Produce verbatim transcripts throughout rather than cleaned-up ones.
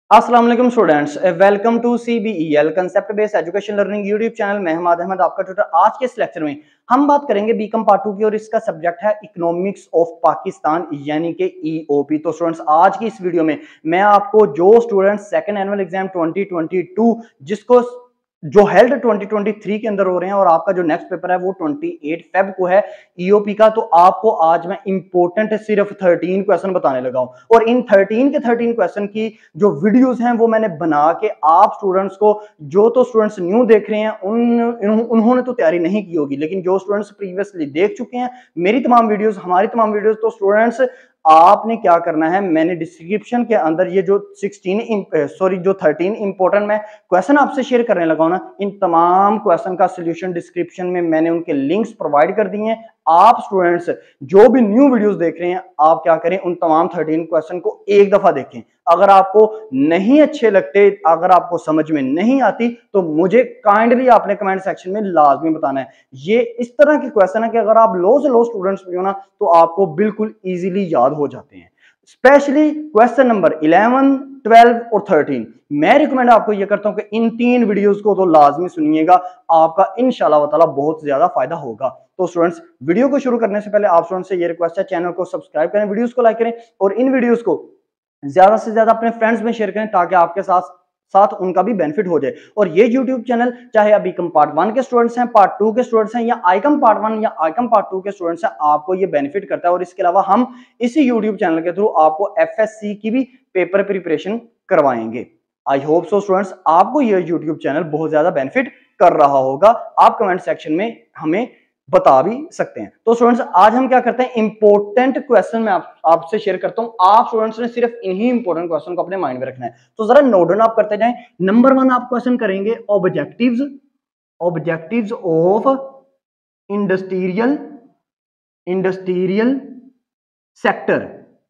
अस्सलाम वालेकुम students, welcome to CBEL concept based education learning YouTube channel में हमाद अहमद आपका ट्यूटर। आज के इस लेक्चर में हम बात करेंगे बीकॉम पार्ट टू की और इसका सब्जेक्ट है इकोनॉमिक्स ऑफ पाकिस्तान यानी कि ईओपी। तो स्टूडेंट्स आज की इस वीडियो में मैं आपको जो students second annual exam twenty twenty two जिसको जो हेल्ड ट्वेंटी ट्वेंटी थ्री के अंदर हो रहे हैं और आपका जो नेक्स्ट पेपर है वो अट्ठाईस फेब को है ईओपी का, तो आपको आज मैं इंपॉर्टेंट सिर्फ तेरह क्वेश्चन बताने लगा हूं और इन तेरह के तेरह क्वेश्चन की जो वीडियोस हैं वो मैंने बना के आप स्टूडेंट्स को, जो तो स्टूडेंट्स न्यू देख रहे हैं उन उन्होंने तो तैयारी नहीं की होगी, लेकिन जो स्टूडेंट्स प्रीवियसली देख चुके हैं मेरी तमाम वीडियोस हमारी तमाम वीडियोस, तो स्टूडेंट्स आपने क्या करना है, मैंने डिस्क्रिप्शन के अंदर ये जो सोलह सॉरी जो तेरह इंपॉर्टेंट मैं क्वेश्चन आपसे शेयर करने लगा हूं ना, इन तमाम क्वेश्चन का सॉल्यूशन डिस्क्रिप्शन में मैंने उनके लिंक्स प्रोवाइड कर दिए हैं। आप स्टूडेंट्स जो भी न्यू वीडियोस देख रहे हैं आप क्या करें, उन तमाम तेरह क्वेश्चन को एक दफा देखें। अगर आपको नहीं अच्छे लगते, अगर आपको समझ में नहीं आती तो मुझे काइंडली आपने कमेंट सेक्शन में लाजमी बताना है। ये इस तरह के क्वेश्चन है कि अगर आप लो से लो स्टूडेंट्स भी हो ना तो आपको बिल्कुल इजीली याद हो जाते हैं, specially question number eleven, twelve और थर्टीन। मैं रिकमेंड आपको यह करता हूं कि इन तीन वीडियोस को तो लाजमी सुनिएगा, आपका इंशाल्लाह ताला बहुत ज्यादा फायदा होगा। तो स्टूडेंट्स वीडियो को शुरू करने से पहले आप स्टूडेंट्स से ये रिक्वेस्ट है, चैनल को सब्सक्राइब करें, वीडियोस को लाइक करें और इन वीडियोस को ज्यादा से ज्यादा अपने फ्रेंड्स में शेयर करें ताकि आपके साथ साथ उनका भी बेनिफिट हो जाए। और ये यूट्यूब चैनल चाहे आप बीकॉम पार्ट वन के स्टूडेंट्स हैं, पार्ट टू के स्टूडेंट्स हैं या आईकॉम पार्ट वन या आईकॉम पार्ट टू के स्टूडेंट्स हैं, आपको ये बेनिफिट करता है। और इसके अलावा हम इसी यूट्यूब चैनल के थ्रू आपको एफएससी की भी पेपर प्रिपरेशन करवाएंगे। आई होप सो स्टूडेंट्स आपको ये यूट्यूब चैनल बहुत ज्यादा बेनिफिट कर रहा होगा, आप कमेंट सेक्शन में हमें बता भी सकते हैं। तो स्टूडेंट्स आज हम क्या करते हैं, इंपॉर्टेंट क्वेश्चन में आप, आपसे शेयर करता हूं। आप स्टूडेंट्स ने सिर्फ इन्हीं इंपॉर्टेंट क्वेश्चन को अपने माइंड में रखना है, तो जरा नोट डाउन आप करते जाएं। नंबर वन आप क्वेश्चन करेंगे objectives objectives of industrial industrial sector,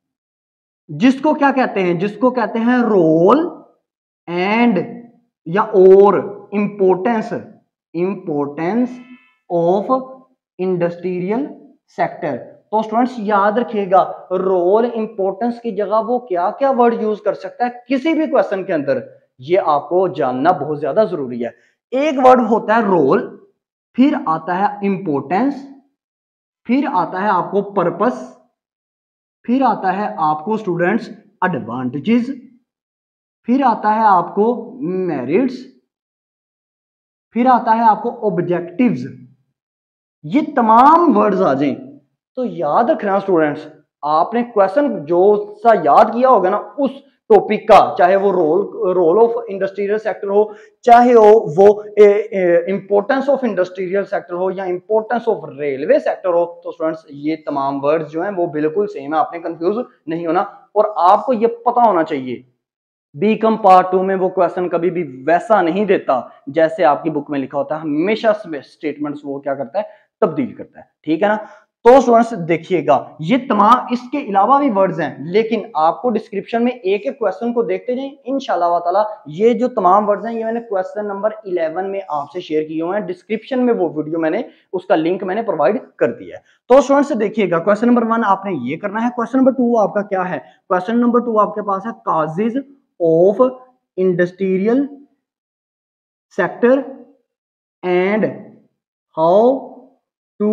जिसको क्या कहते हैं, जिसको कहते हैं रोल एंड या और importance importance of industrial sector. तो स्टूडेंट्स याद रखिएगा, रोल इंपॉर्टेंस की जगह वो क्या क्या वर्ड यूज कर सकता है किसी भी क्वेश्चन के अंदर, ये आपको जानना बहुत ज्यादा जरूरी है। एक वर्ड होता है रोल, फिर आता है इंपॉर्टेंस, फिर आता है आपको पर्पस, फिर आता है आपको स्टूडेंट्स एडवांटेजेस, फिर आता है आपको मेरिट्स, फिर आता है आपको ऑब्जेक्टिव्स। ये तमाम वर्ड्स आ जाएं तो याद रखना स्टूडेंट्स, आपने क्वेश्चन जो सा याद किया होगा ना उस टॉपिक का, चाहे वो role role of industrial sector हो, चाहे हो वो इंपॉर्टेंस ऑफ इंडस्ट्रियल सेक्टर हो या इंपॉर्टेंस ऑफ रेलवे सेक्टर हो, तो स्टूडेंट्स ये तमाम वर्ड्स जो हैं वो बिल्कुल सेम है, आपने कंफ्यूज नहीं होना। और आपको ये पता होना चाहिए बीकॉम पार्ट टू में वो क्वेश्चन कभी भी वैसा नहीं देता जैसे आपकी बुक में लिखा होता है, हमेशा स्टेटमेंट्स वो क्या करता है, तब्दील करता है, ठीक है ना। तो स्टूडेंट्स देखिएगा ये तमाम इसके अलावा भी वर्ड्स हैं, लेकिन आपको डिस्क्रिप्शन में एक एक क्वेश्चन को देखते जाएं इंशाल्लाह ताला। ये जो तमाम वर्ड्स हैं ये मैंने क्वेश्चन नंबर इलेवन में आपसे शेयर किए हुए हैं, डिस्क्रिप्शन में वो वीडियो मैंने उसका लिंक मैंने प्रोवाइड कर दिया है। तो स्टूडेंट्स देखिएगा क्वेश्चन नंबर वन आपने ये करना है। क्वेश्चन नंबर टू आपका क्या है, क्वेश्चन नंबर टू आपके पास है causes of industrial sector and how to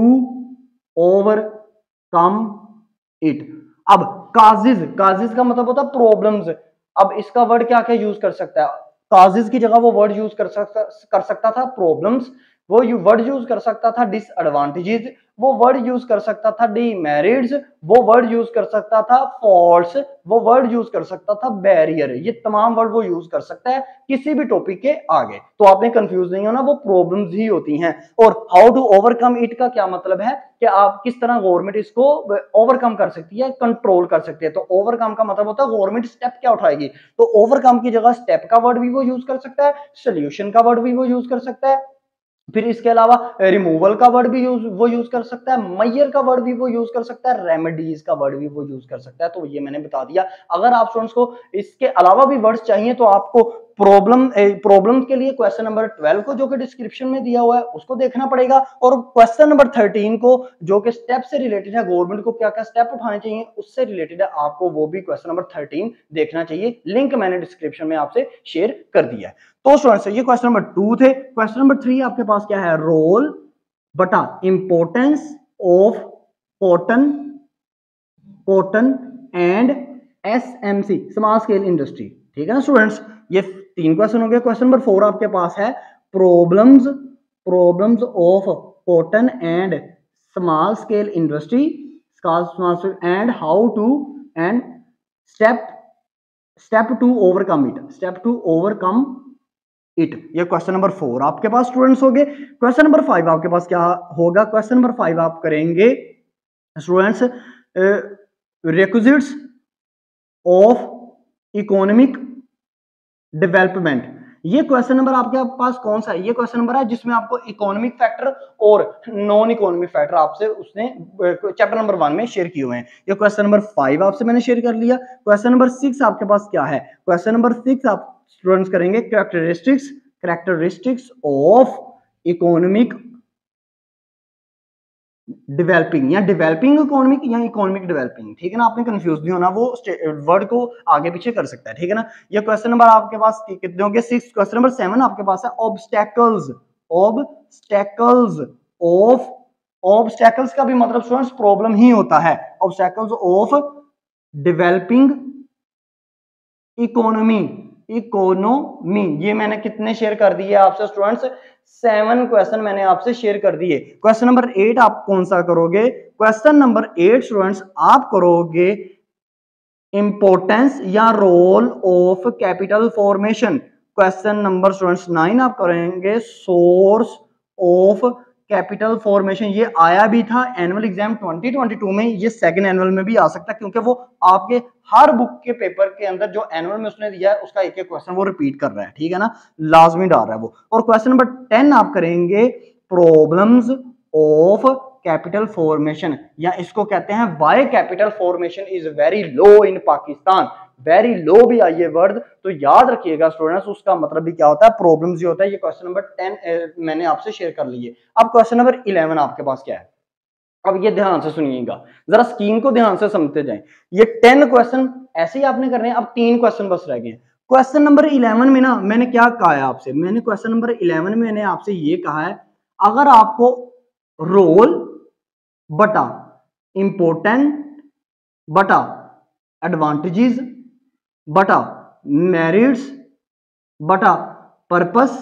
overcome it. अब काजेज, काजेज का मतलब होता है प्रॉब्लम्स। अब इसका वर्ड क्या क्या यूज कर सकता है, काजेज की जगह वो वर्ड यूज कर सकता कर सकता था प्रॉब्लम्स, वो वर्ड यूज कर सकता था डिसएडवांटेजेस, वो वर्ड यूज कर सकता था डीमेरिट्स, वो वर्ड यूज कर सकता था फॉल्स, वो वर्ड यूज कर सकता था बैरियर। ये तमाम वर्ड वो यूज कर सकता है किसी भी टॉपिक के आगे, तो आपने कंफ्यूज नहीं होना, वो प्रॉब्लम्स ही होती हैं। और हाउ टू ओवरकम इट का क्या मतलब है कि आप किस तरह गवर्नमेंट इसको ओवरकम कर सकती है, कंट्रोल कर सकती है। तो ओवरकम का मतलब होता है गवर्नमेंट स्टेप क्या उठाएगी, तो ओवरकम की जगह स्टेप का वर्ड भी वो यूज कर सकता है, सोल्यूशन का वर्ड भी वो यूज कर सकता है, फिर इसके अलावा रिमूवल का वर्ड भी यूज वो यूज कर सकता है, मैयर का वर्ड भी वो यूज कर सकता है, रेमेडीज का वर्ड भी वो यूज कर सकता है। तो ये मैंने बता दिया। अगर आप स्टूडेंट्स को इसके अलावा भी वर्ड्स चाहिए तो आपको प्रॉब्लम प्रॉब्लम के लिए क्वेश्चन नंबर ट्वेल्व को जो कि डिस्क्रिप्शन में दिया हुआ है उसको देखना पड़ेगा, और क्वेश्चन नंबर थर्टीन को जो कि स्टेप से रिलेटेड है, गवर्नमेंट को क्या क्या स्टेप उठाने चाहिए उससे रिलेटेड है, आपको वो भी क्वेश्चन नंबर थर्टीन देखना चाहिए। लिंक मैंने डिस्क्रिप्शन में आपसे शेयर कर दिया है। तो स्टूडेंट्स ये क्वेश्चन नंबर टू थे। क्वेश्चन नंबर थ्री आपके पास क्या है, रोल बटा importance of cotton cotton and SMC small scale industry. ठीक है ना स्टूडेंट्स, ये तीन क्वेश्चन हो गए। क्वेश्चन नंबर फोर आपके पास है problems problems of cotton and small scale industry and how to and step step to overcome it step to overcome it ये क्वेश्चन नंबर फोर आपके पास स्टूडेंट्स हो गए। क्वेश्चन नंबर फाइव आपके पास क्या होगा, क्वेश्चन नंबर फाइव आप करेंगे students requisites of economic development. ये क्वेश्चन नंबर आपके पास कौन सा है, ये क्वेश्चन नंबर है जिसमें आपको इकोनॉमिक फैक्टर और नॉन इकोनॉमिक फैक्टर आपसे उसने चैप्टर नंबर वन में शेयर किए हुए हैं। ये क्वेश्चन नंबर फाइव आपसे मैंने शेयर कर लिया। क्वेश्चन नंबर सिक्स आपके पास क्या है, क्वेश्चन नंबर सिक्स आप स्टूडेंट्स करेंगे characteristics characteristics of economic developing या डेवलपिंग इकोनॉमिक या इकोनॉमिक डेवलपिंग। ठीक है ना, आपने कंफ्यूज नहीं होना, वो वर्ड को आगे पीछे कर सकता है। ठीक है ना, ये क्वेश्चन नंबर आपके पास कितने होंगे, सिक्स। क्वेश्चन नंबर सेवन आपके पास है ऑब्स्टैकल्स ऑब्स्टैकल्स ऑफ ऑब्स्टैकल्स का भी मतलब स्टूडेंट्स प्रॉब्लम ही होता है। Obstacles of developing economy economy ये मैंने कितने शेयर कर दिए आपसे स्टूडेंट्स, सेवन क्वेश्चन मैंने आपसे शेयर कर दिए। क्वेश्चन नंबर एट आप कौन सा करोगे, क्वेश्चन नंबर एट स्टूडेंट्स आप करोगे इंपोर्टेंस या role of capital formation. Question number students nine आप करेंगे सोर्स ऑफ कैपिटल फॉर्मेशन। ये आया भी था annual exam twenty twenty two में, ये सेकंड एनुअल में भी आ सकता है क्योंकि वो आपके हर बुक के पेपर के अंदर जो एनुअल में उसने दिया है उसका एक एक क्वेश्चन वो रिपीट कर रहा है। ठीक है ना, लाजमी डाल रहा है वो। और क्वेश्चन नंबर टेन आप करेंगे प्रॉब्लम्स ऑफ कैपिटल फॉर्मेशन, या इसको कहते हैं why capital formation is very low in Pakistan. Very low भी आई है वर्ड, तो याद रखिएगा स्टूडेंट्स उसका मतलब भी क्या होता है, प्रॉब्लम्स ही होता है। ये क्वेश्चन नंबर टेन मैंने आपसे शेयर कर लिए। अब क्वेश्चन नंबर इलेवन आपके पास क्या है, अब ये ध्यान से सुनिएगा, जरा स्कीम को ध्यान से समझते जाएं। ये टेन क्वेश्चन ऐसे ही आपने करने हैं, अब तीन क्वेश्चन बस रह गए हैं। क्वेश्चन नंबर इलेवन में ना मैंने क्या कहा है आपसे, मैंने क्वेश्चन नंबर इलेवन में मैंने आपसे ये कहा है अगर आपको रोल बटा इंपोर्टेंट बटा एडवांटेजेस बटा मेरिट्स बटा पर्पस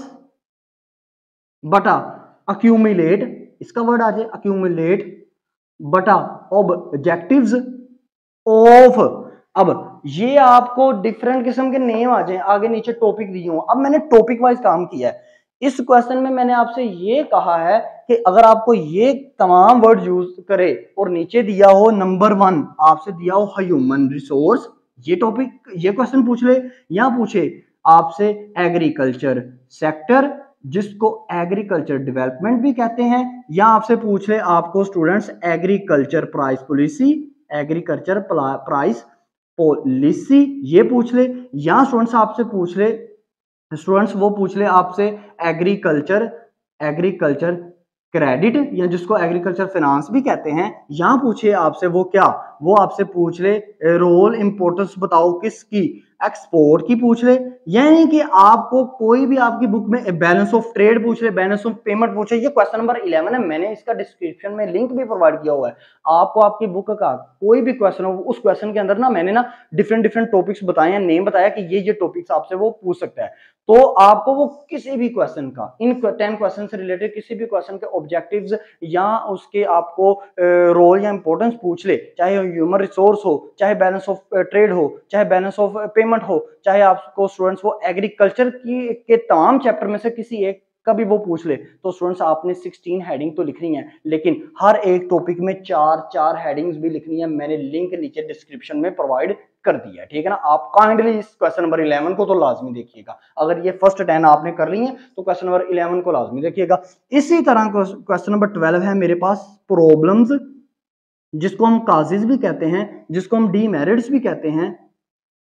बटा अक्यूमुलेट, इसका वर्ड आ जाए अक्यूमुलेट बटा ऑब्जेक्टिव्स ऑफ। अब ये आपको डिफरेंट किस्म के नेम आ जाए, आगे नीचे टॉपिक दिए हो। अब मैंने टॉपिक वाइज काम किया है। इस क्वेश्चन में मैंने आपसे ये कहा है कि अगर आपको ये तमाम वर्ड यूज करे और नीचे दिया हो नंबर वन आपसे दिया हो ह्यूमन रिसोर्स, ये टॉपिक ये क्वेश्चन पूछ ले, या पूछे आपसे एग्रीकल्चर सेक्टर जिसको एग्रीकल्चर डेवलपमेंट भी कहते हैं, या आपसे पूछ ले आपको students agriculture price policy agriculture price policy ये पूछ ले, या स्टूडेंट्स आपसे पूछ ले स्टूडेंट्स वो पूछ ले आपसे एग्रीकल्चर एग्रीकल्चर क्रेडिट या जिसको एग्रीकल्चर फाइनेंस भी कहते हैं, या पूछे आपसे वो क्या वो आपसे पूछ ले रोल इंपोर्टेंस बताओ किसकी, एक्सपोर्ट की पूछ ले, यानी कि आपको कोई भी आपकी बुक में बैलेंस ऑफ ट्रेड पूछ ले, बैलेंस ऑफ पेमेंट पूछे। ये क्वेश्चन नंबर इलेवन है, मैंने इसका डिस्क्रिप्शन में लिंक भी प्रोवाइड किया हुआ है। आपको आपकी बुक का कोई भी क्वेश्चन हो उस क्वेश्चन के अंदर ना मैंने ना डिफरेंट डिफरेंट टॉपिक्स बताए हैं, नेम बताया कि ये ये टॉपिक्स आपसे वो पूछ सकता है। तो आपको वो किसी भी क्वेश्चन का इन टेन क्वेश्चन से रिलेटेड किसी भी क्वेश्चन के ऑब्जेक्टिव्स या उसके आपको रोल या इंपॉर्टेंस पूछ ले, चाहे ह्यूमन रिसोर्स हो, चाहे बैलेंस ऑफ ट्रेड हो, चाहे बैलेंस ऑफ पेमेंट हो, चाहे आपको स्टूडेंट्स वो एग्रीकल्चर की के तमाम चैप्टर में से किसी एक का भी वो पूछ ले, तो स्टूडेंट्स आपने सोलह हेडिंग तो लिखनी है, लेकिन हर एक टॉपिक में चार चार हेडिंग्स भी लिखनी है। मैंने लिंक नीचे डिस्क्रिप्शन में प्रोवाइड कर दिया है। ठीक है ना, आप काइंडली इस क्वेश्चन नंबर इलेवन को तो लाजमी देखिएगा। अगर ये फर्स्ट टेन आपने कर ली है तो क्वेश्चन नंबर इलेवन को लाजमी देखिएगा। इसी तरह क्वेश्चन नंबर ट्वेल्व है मेरे पास प्रॉब्लम्स, जिसको हम काजेज भी कहते हैं, जिसको हम डीमेरिट्स भी कहते हैं।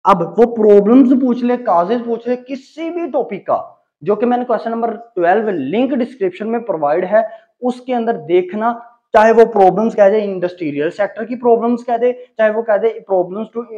अब वो प्रॉब्लम्स पूछ ले, काजेज पूछ ले, किसी भी टॉपिक का, जो कि मैंने question number twelve link description में प्रोवाइड है, उसके अंदर देखना। चाहे वो प्रॉब्लम्स कह दे इंडस्ट्रियल सेक्टर की प्रॉब्लम्स कह दे, चाहे वो कह दे प्रॉब्लम्स टू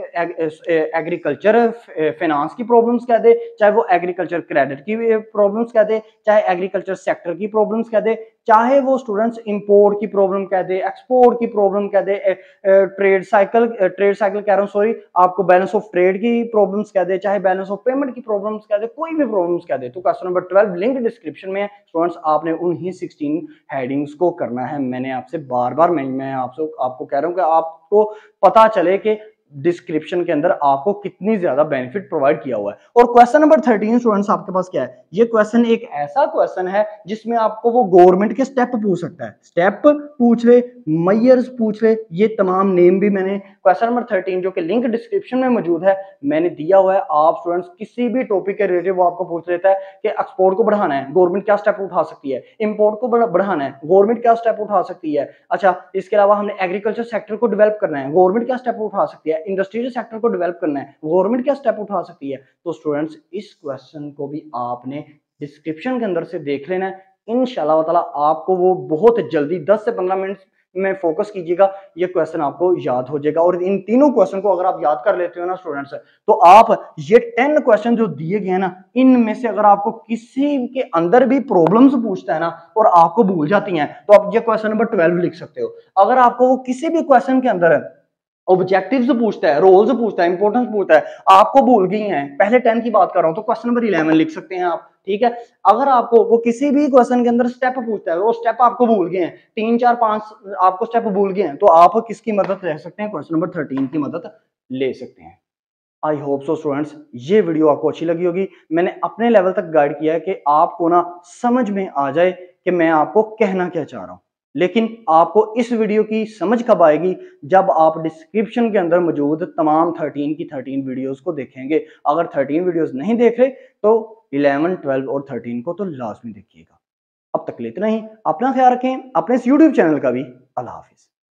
एग्रीकल्चर फाइनेंस की प्रॉब्लम्स कह दे, चाहे वो एग्रीकल्चर क्रेडिट की प्रॉब्लम्स कह दे, चाहे एग्रीकल्चर सेक्टर की प्रॉब्लम्स कह दे, चाहे वो स्टूडेंट्स इंपोर्ट की प्रॉब्लम कह दे, एक्सपोर्ट की प्रॉब्लम कह दे, ट्रेड साइकिल ट्रेड साइकिल कह रहा हूँ सॉरी, आपको बैलेंस ऑफ ट्रेड की प्रॉब्लम्स कह दे, चाहे बैलेंस ऑफ पेमेंट की प्रॉब्लम्स कह दे, कोई भी प्रॉब्लम्स कह दे, तो question number twelve link description में है स्टूडेंट्स। आपने उन्हीं सिक्सटीन हेडिंग्स को करना है। मैंने आपसे बार बार मैं, मैं आपसे आपको कह रहा हूँ कि आपको पता चले कि डिस्क्रिप्शन के अंदर आपको कितनी ज्यादा बेनिफिट प्रोवाइड किया हुआ है। और क्वेश्चन नंबर थर्टीन स्टूडेंट्स आपके पास क्या है, ये क्वेश्चन एक ऐसा क्वेश्चन है जिसमें आपको वो गवर्नमेंट के स्टेप पूछ सकता है, स्टेप पूछ ले, मेयर्स पूछ ले, ये तमाम नेम भी मैंने क्वेश्चन नंबर थर्टीन जो कि लिंक डिस्क्रिप्शन में मौजूद है मैंने दिया हुआ है। आप स्टूडेंट्स किसी भी टॉपिक के रिलेटेड वो आपको पूछ लेता है कि एक्सपोर्ट को बढ़ाना है, गवर्नमेंट क्या स्टेप उठा सकती है, इंपोर्ट को बढ़ाना है, गवर्नमेंट क्या स्टेप उठा सकती है, अच्छा इसके अलावा हमने एग्रीकल्चर सेक्टर को डेवलप करना है, गवर्नमेंट क्या स्टेप उठा सकती है, इंडस्ट्रियल सेक्टर को डेवलप करना है, गवर्नमेंट क्या स्टेप उठा सकती है। तो स्टूडेंट्स इस क्वेश्चन को भी आपने डिस्क्रिप्शन के अंदर से देख लेना है। इंशाल्लाह ताला आपको वो बहुत जल्दी दस से पंद्रह मिनट में फोकस कीजिएगा, ये क्वेश्चन आपको याद हो जाएगा। और इन तीनों क्वेश्चन को अगर आप याद कर लेते हो ना स्टूडेंट्स, तो आप ये टेन क्वेश्चन जो दिए गए हैं ना, इनमें से अगर आपको किसी के अंदर भी प्रॉब्लम्स पूछता है ना और आपको भूल जाती हैं, तो आप ये क्वेश्चन नंबर ट्वेल्व लिख सकते हो। अगर आपको वो किसी भी क्वेश्चन के अंदर ऑब्जेक्टिव्स पूछता है, रोल्स पूछता है, इंपॉर्टेंस पूछता है, आपको भूल गई हैं, पहले टेन की बात कर रहा हूं, तो क्वेश्चन नंबर इलेवन लिख सकते हैं आप, ठीक है। अगर आपको वो किसी भी क्वेश्चन के अंदर स्टेप पूछता है, वो स्टेप आपको भूल गए हैं, तीन चार पांच आपको स्टेप भूल गए हैं, तो आप किसकी मदद ले सकते हैं, क्वेश्चन नंबर थर्टीन की मदद ले सकते हैं। आई होप सो स्टूडेंट्स ये वीडियो आपको अच्छी लगी होगी। मैंने अपने लेवल तक गाइड किया है कि आपको ना समझ में आ जाए कि मैं आपको कहना क्या चाह रहा हूं। लेकिन आपको इस वीडियो की समझ कब आएगी, जब आप डिस्क्रिप्शन के अंदर मौजूद तमाम थर्टीन की थर्टीन वीडियोस को देखेंगे। अगर थर्टीन वीडियोस नहीं देख रहे तो इलेवन, ट्वेल्व और थर्टीन को तो लाजमी देखिएगा। अब तक इतना ही, अपना ख्याल रखें, अपने इस यूट्यूब चैनल का भी। अल्लाह हाफिज।